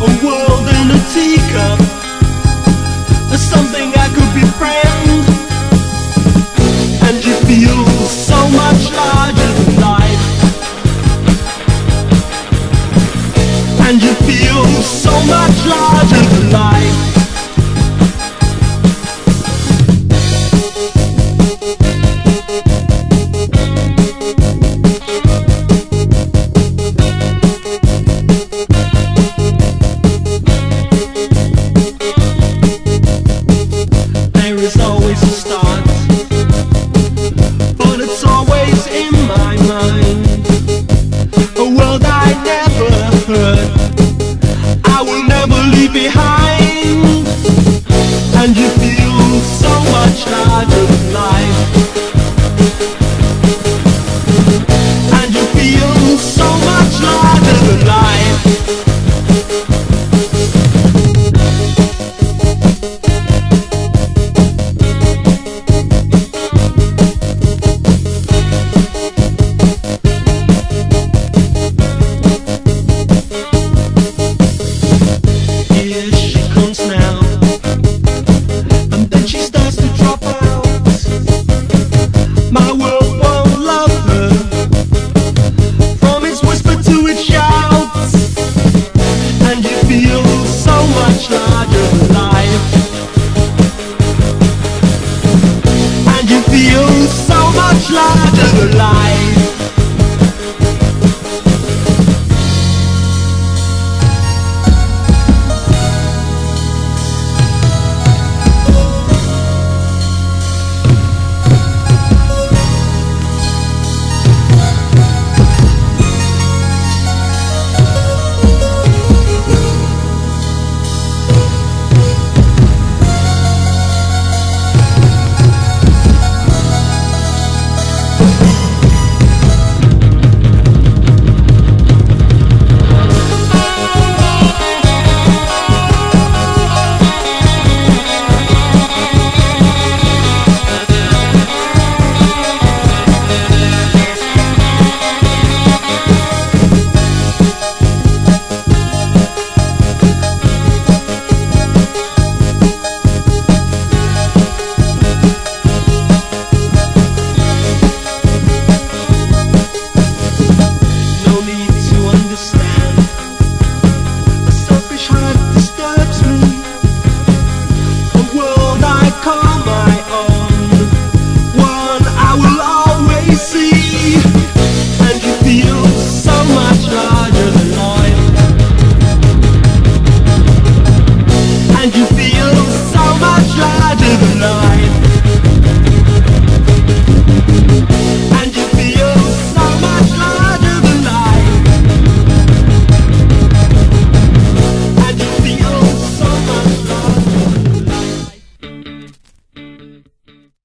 a world in a teacup, something I could befriend. And you feel so much larger than life. And you feel so much larger than life. There is always a start, but it's always in my mind. A world I never heard, I will never leave behind. And you feel so much larger than life. And you feel so much larger than life. Larger than life.